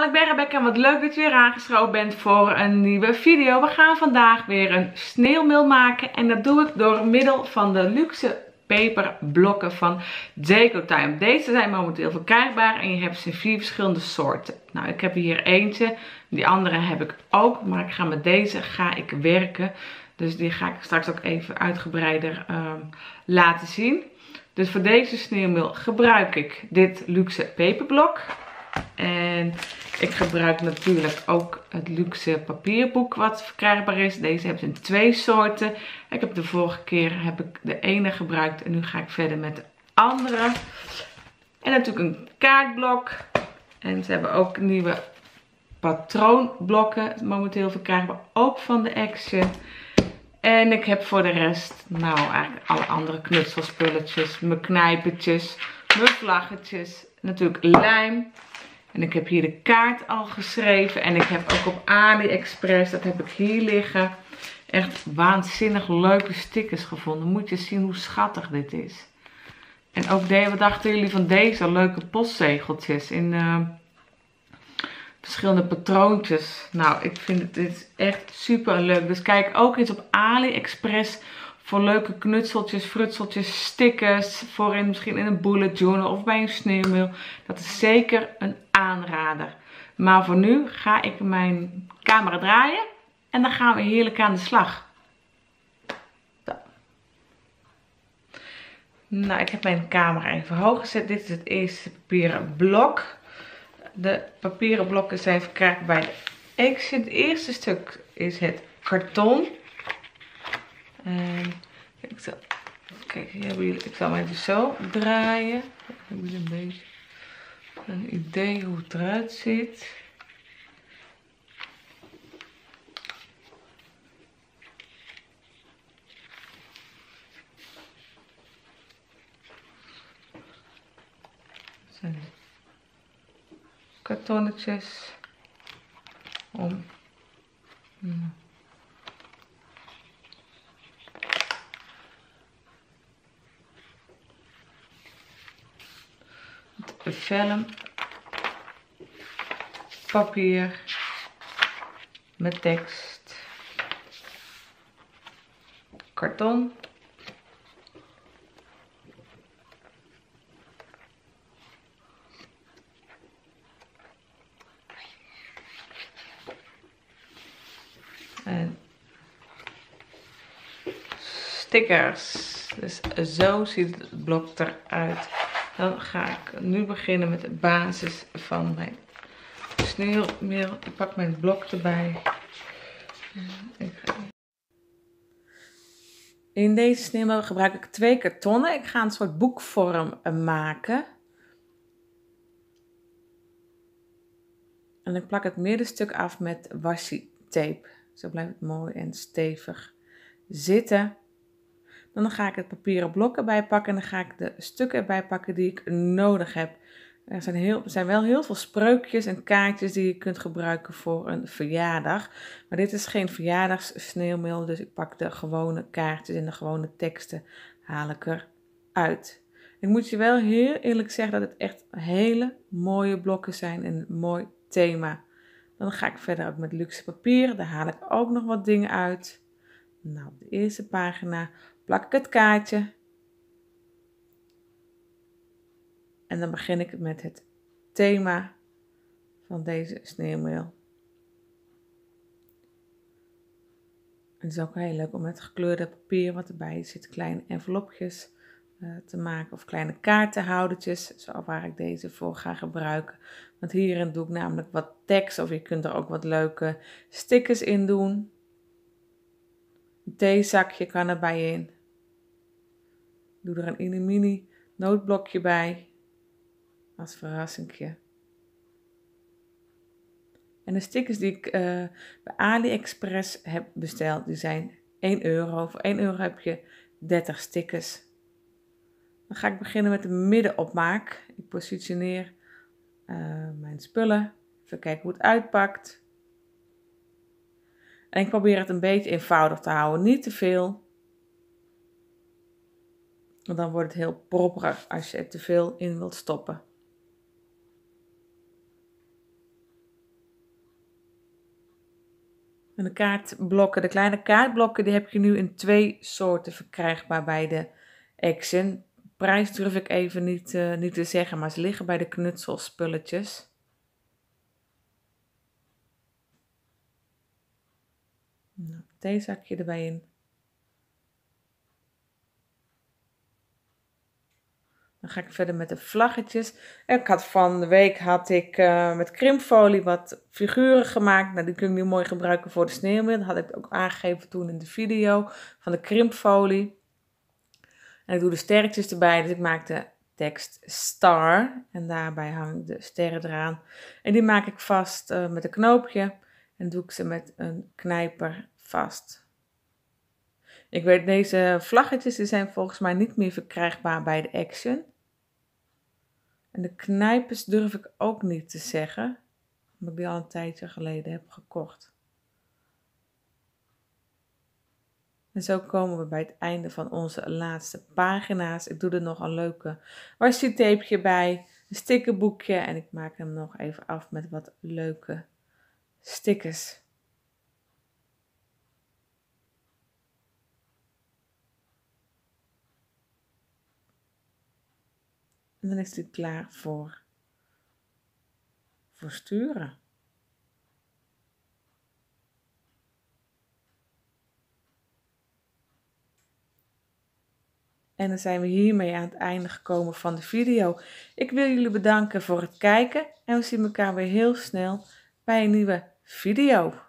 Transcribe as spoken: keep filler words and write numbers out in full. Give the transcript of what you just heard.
allemaal, ik ben Rebecca en wat leuk dat je weer aangeschoven bent voor een nieuwe video. We gaan vandaag weer een sneeuwmail maken en dat doe ik door middel van de luxe peperblokken van Decotime. Deze zijn momenteel verkrijgbaar en je hebt ze in vier verschillende soorten. Nou, ik heb hier eentje, die andere heb ik ook, maar ik ga met deze ga ik werken. Dus die ga ik straks ook even uitgebreider um, laten zien. Dus voor deze sneeuwmail gebruik ik dit luxe peperblok. En ik gebruik natuurlijk ook het luxe papierboek wat verkrijgbaar is. Deze heb ik in twee soorten. Ik heb de vorige keer heb ik de ene gebruikt en nu ga ik verder met de andere. En natuurlijk een kaartblok. En ze hebben ook nieuwe patroonblokken momenteel verkrijgbaar, ook van de Action. En ik heb voor de rest, nou eigenlijk alle andere knutselspulletjes, mijn knijpertjes, mijn vlaggetjes, natuurlijk lijm. En ik heb hier de kaart al geschreven en ik heb ook op AliExpress, dat heb ik hier liggen, echt waanzinnig leuke stickers gevonden. Moet je zien hoe schattig dit is. En ook deze, wat dachten jullie van deze leuke postzegeltjes in uh, verschillende patroontjes. Nou, ik vind het dit is echt super leuk. Dus kijk ook eens op AliExpress voor leuke knutseltjes, frutseltjes, stickers. Voor in, misschien in een bullet journal of bij een sneeuwmail. Dat is zeker een aanrader. Maar voor nu ga ik mijn camera draaien. En dan gaan we heerlijk aan de slag. Zo. Nou, ik heb mijn camera even hoog gezet. Dit is het eerste papieren blok. De papieren blokken zijn verkrijgbaar bij de Action. Het eerste stuk is het karton. En ik zal, kijk, hier hebben jullie, ik zal hem even zo draaien. Dan hebben jullie een beetje een idee hoe het eruit ziet. Dat zijn kartonnetjes om hmm. vellen, papier met tekst, karton, en stickers. Dus zo ziet het blok eruit. Dan ga ik nu beginnen met de basis van mijn sneeuwmail. Ik pak mijn blok erbij. In deze sneeuwmail gebruik ik twee kartonnen. Ik ga een soort boekvorm maken. En ik plak het middenstuk af met washi tape. Zo blijft het mooi en stevig zitten. Dan ga ik het papieren blok erbij pakken en dan ga ik de stukken erbij pakken die ik nodig heb. Er zijn, heel, er zijn wel heel veel spreukjes en kaartjes die je kunt gebruiken voor een verjaardag. Maar dit is geen verjaardagssneeuwmail, dus ik pak de gewone kaartjes en de gewone teksten haal ik eruit. Ik moet je wel heel eerlijk zeggen dat het echt hele mooie blokken zijn en een mooi thema. Dan ga ik verder ook met luxe papier, daar haal ik ook nog wat dingen uit. Nou, op de eerste pagina plak ik het kaartje. En dan begin ik met het thema van deze sneeuwmail. Het is ook heel leuk om met gekleurde papier wat erbij zit, kleine envelopjes uh, te maken of kleine kaartenhoudertjes, zo waar ik deze voor ga gebruiken. Want hierin doe ik namelijk wat tekst of je kunt er ook wat leuke stickers in doen. Een theezakje kan erbij in. Doe er een mini nootblokje bij. Als verrassingje. En de stickers die ik uh, bij AliExpress heb besteld, die zijn één euro. Voor één euro heb je dertig stickers. Dan ga ik beginnen met de middenopmaak. Ik positioneer uh, mijn spullen. Even kijken hoe het uitpakt. En ik probeer het een beetje eenvoudig te houden. Niet te veel. Want dan wordt het heel propperig als je er te veel in wilt stoppen. En de kaartblokken, de kleine kaartblokken, die heb je nu in twee soorten verkrijgbaar bij de Action. Prijs durf ik even niet, uh, niet te zeggen, maar ze liggen bij de knutselspulletjes. Nou, theezakje erbij in. Dan ga ik verder met de vlaggetjes. Ik had van de week had ik uh, met krimpfolie wat figuren gemaakt. Nou, die kun ik nu mooi gebruiken voor de sneeuwwil. Dat had ik ook aangegeven toen in de video van de krimpfolie. En ik doe de sterretjes erbij. Dus ik maak de tekst star. En daarbij hang ik de sterren eraan. En die maak ik vast uh, met een knoopje. En doe ik ze met een knijper vast. Ik weet, deze vlaggetjes die zijn volgens mij niet meer verkrijgbaar bij de Action. En de knijpers durf ik ook niet te zeggen, omdat ik die al een tijdje geleden heb gekocht. En zo komen we bij het einde van onze laatste pagina's. Ik doe er nog een leuke washi-tapeje bij, een stickerboekje en ik maak hem nog even af met wat leuke stickers. En dan is hij klaar voor, voor sturen. En dan zijn we hiermee aan het einde gekomen van de video. Ik wil jullie bedanken voor het kijken en we zien elkaar weer heel snel bij een nieuwe video.